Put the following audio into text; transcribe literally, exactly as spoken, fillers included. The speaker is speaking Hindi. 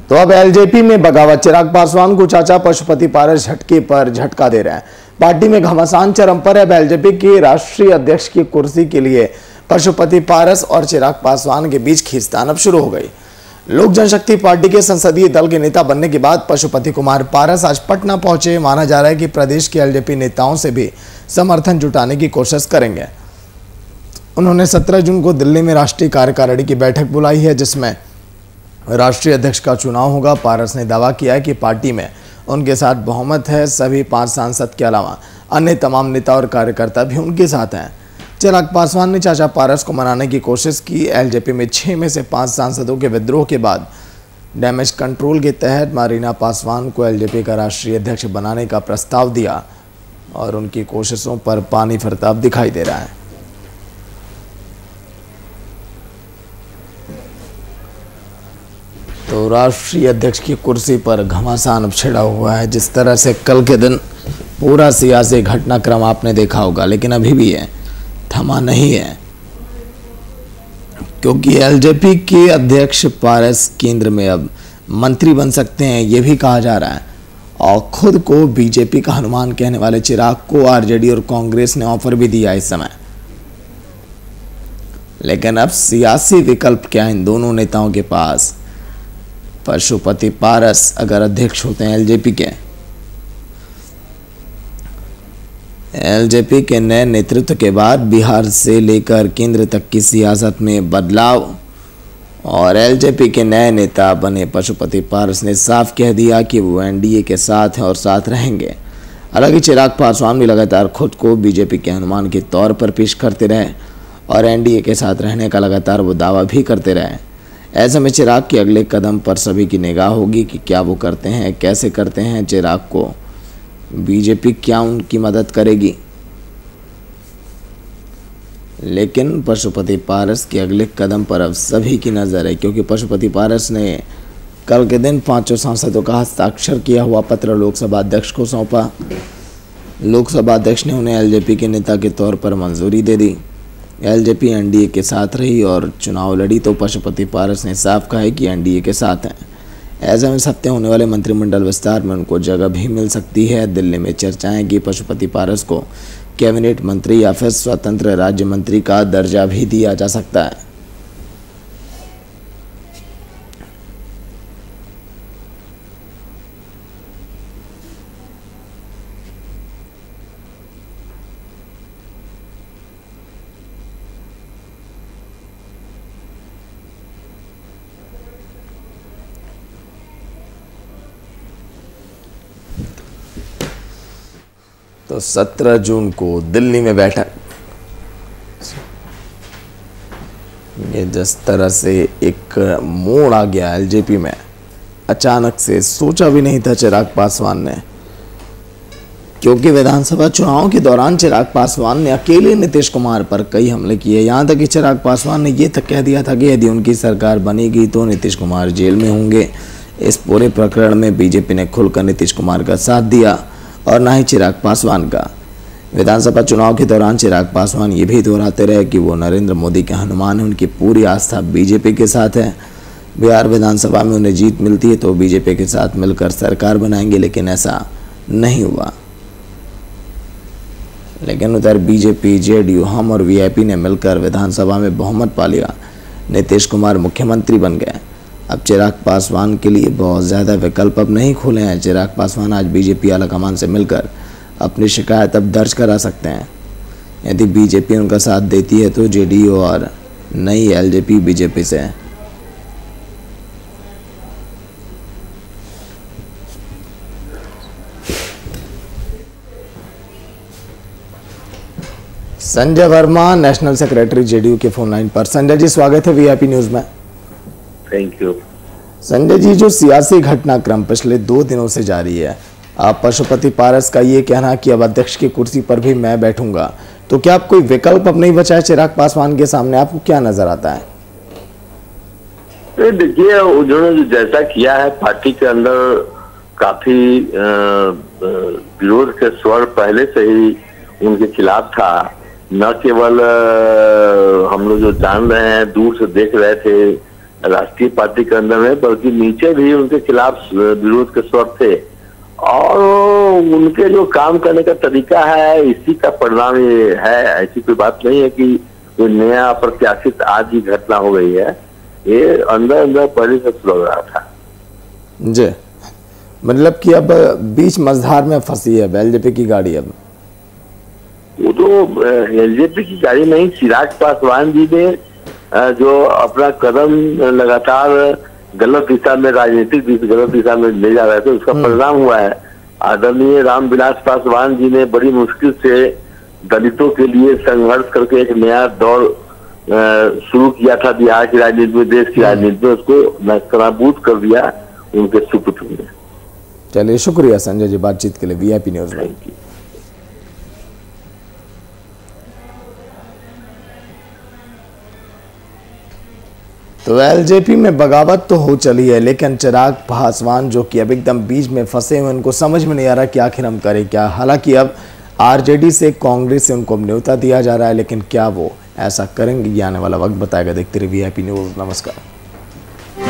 तो अब एलजेपी में बगावत, चिराग पासवान को चाचा पशुपति पारस झटके पर झटका दे रहे हैं। पार्टी में घमासान चरम पर है। अब एलजेपी के राष्ट्रीय अध्यक्ष की कुर्सी के लिए पशुपति पारस और चिराग पासवान के बीच खींचतान अब शुरू हो गई। लोक जनशक्ति पार्टी के संसदीय दल के नेता बनने के बाद पशुपति कुमार पारस आज पटना पहुंचे। माना जा रहा है कि प्रदेश के एलजेपी नेताओं से भी समर्थन जुटाने की कोशिश करेंगे। उन्होंने सत्रह जून को दिल्ली में राष्ट्रीय कार्यकारिणी की बैठक बुलाई है, जिसमें राष्ट्रीय अध्यक्ष का चुनाव होगा। पारस ने दावा किया है कि पार्टी में उनके साथ बहुमत है। सभी पांच सांसद के अलावा अन्य तमाम नेता और कार्यकर्ता भी उनके साथ हैं। चिराग पासवान ने चाचा पारस को मनाने की कोशिश की। एलजेपी में छह में से पांच सांसदों के विद्रोह के बाद डैमेज कंट्रोल के तहत मारीना पासवान को एलजेपी का राष्ट्रीय अध्यक्ष बनाने का प्रस्ताव दिया और उनकी कोशिशों पर पानी फिरता अब दिखाई दे रहा है। तो राष्ट्रीय अध्यक्ष की कुर्सी पर घमासान अब छिड़ा हुआ है। जिस तरह से कल के दिन पूरा सियासी घटनाक्रम आपने देखा होगा, लेकिन अभी भी है, थमा नहीं है, क्योंकि एलजेपी के अध्यक्ष पारस केंद्र में अब मंत्री बन सकते हैं, यह भी कहा जा रहा है। और खुद को बीजेपी का हनुमान कहने वाले चिराग को आरजेडी और कांग्रेस ने ऑफर भी दिया इस समय। लेकिन अब सियासी विकल्प क्या है इन दोनों नेताओं के पास? पशुपति पारस अगर अध्यक्ष होते हैं एलजेपी के, एलजेपी के नए नेतृत्व के बाद बिहार से लेकर केंद्र तक की सियासत में बदलाव, और एलजेपी के नए नेता बने पशुपति पारस ने साफ कह दिया कि वो एनडीए के साथ हैं और साथ रहेंगे। हालांकि चिराग पासवान भी लगातार खुद को बीजेपी के हनुमान के तौर पर पेश करते रहे और एनडीए के साथ रहने का लगातार वो दावा भी करते रहे। ऐसे में चिराग के अगले कदम पर सभी की निगाह होगी कि क्या वो करते हैं, कैसे करते हैं। चिराग को बीजेपी क्या उनकी मदद करेगी? लेकिन पशुपति पारस के अगले कदम पर अब सभी की नज़र है, क्योंकि पशुपति पारस ने कल के दिन पांचों सांसदों का हस्ताक्षर किया हुआ पत्र लोकसभा अध्यक्ष को सौंपा। लोकसभा अध्यक्ष ने उन्हें एलजेपी के नेता के तौर पर मंजूरी दे दी। एलजेपी एनडीए के साथ रही और चुनाव लड़ी तो पशुपति पारस ने साफ कहा है कि एनडीए के साथ हैं। ऐसे में इस हफ्ते होने वाले मंत्रिमंडल विस्तार में उनको जगह भी मिल सकती है। दिल्ली में चर्चाएं कि पशुपति पारस को कैबिनेट मंत्री या फिर स्वतंत्र राज्य मंत्री का दर्जा भी दिया जा सकता है। तो सत्रह जून को दिल्ली में बैठक, ये जिस तरह से एक मोड़ आ गया एलजेपी में, अचानक से सोचा भी नहीं था चिराग पासवान ने, क्योंकि विधानसभा चुनाव के दौरान चिराग पासवान ने अकेले नीतीश कुमार पर कई हमले किए। यहाँ तक कि चिराग पासवान ने ये तक कह दिया था कि यदि उनकी सरकार बनेगी तो नीतीश कुमार जेल में होंगे। इस पूरे प्रकरण में बीजेपी ने खुलकर नीतीश कुमार का साथ दिया और ना ही चिराग पासवान का। विधानसभा चुनाव के दौरान चिराग पासवान ये भी दोहराते रहे कि वो नरेंद्र मोदी के हनुमान हैं, उनकी पूरी आस्था बीजेपी के साथ है। बिहार विधानसभा में उन्हें जीत मिलती है तो बीजेपी के साथ मिलकर सरकार बनाएंगे, लेकिन ऐसा नहीं हुआ। लेकिन उधर बीजेपी, जेडीयू, हम और वीआईपी ने मिलकर विधानसभा में बहुमत पा लिया। नीतीश कुमार मुख्यमंत्री बन गए। अब चिराग पासवान के लिए बहुत ज़्यादा विकल्प अब नहीं खुले हैं। चिराग पासवान आज बीजेपी आलाकमान से मिलकर अपनी शिकायत अब दर्ज करा सकते हैं। यदि बीजेपी उनका साथ देती है तो जेडीयू और नई एलजेपी बीजेपी से Sanjay Verma, national secretary JDU के फोन लाइन पर। संजय जी, स्वागत है वीआईपी न्यूज में। Thank you. संजय जी, जो सियासी घटनाक्रम पिछले दो दिनों से जारी है, आप पशुपति पारस का ये कहना कि अब अध्यक्ष की कुर्सी पर भी मैं बैठूंगा, तो क्या आप कोई विकल्प अब नहीं बचा है चिराग पासवान के सामने? आपको क्या नजर आता है? देखिए, उन्होंने जो जैसा किया है, पार्टी के अंदर काफी विरोध के स्वर पहले से ही उनके खिलाफ था। न केवल हम लोग जो जान रहे हैं, दूर से देख रहे थे राष्ट्रीय पार्टी के अंदर में, बल्कि नीचे भी उनके खिलाफ विरोध के स्वर थे। और उनके जो काम करने का तरीका है, इसी का परिणाम ये है। ऐसी कोई बात नहीं है कि कोई नया अप्रत्याशित आज ही घटना हो गई है, ये अंदर अंदर पहले से लग रहा था जी। मतलब कि अब बीच मझधार में फंसी है एलजेपी की गाड़ी। अब वो तो एलजेपी की गाड़ी नहीं, चिराग पासवान जी ने जो अपना कदम लगातार गलत दिशा में, राजनीतिक गलत दिशा में ले जा रहे थे, उसका परिणाम हुआ है। आदरणीय रामविलास पासवान जी ने बड़ी मुश्किल से दलितों के लिए संघर्ष करके एक नया दौर शुरू किया था बिहार की राजनीति में, देश की राजनीति में, उसको नस्तनाबूद कर दिया उनके सुपुत्र ने। चलिए, शुक्रिया संजय जी बातचीत के लिए वीआईपी न्यूज में। तो एलजेपी में बगावत तो हो चली है, लेकिन चिराग पासवान जो कि अब एकदम बीच में फंसे हुए, उनको समझ में नहीं आ रहा कि आखिर हम करें क्या। हालांकि अब आरजेडी से, कांग्रेस से उनको न्योता दिया जा रहा है, लेकिन क्या वो ऐसा करेंगे ये आने वाला वक्त बताएगा। देखते रहिए वीआईपी न्यूज। नमस्कार।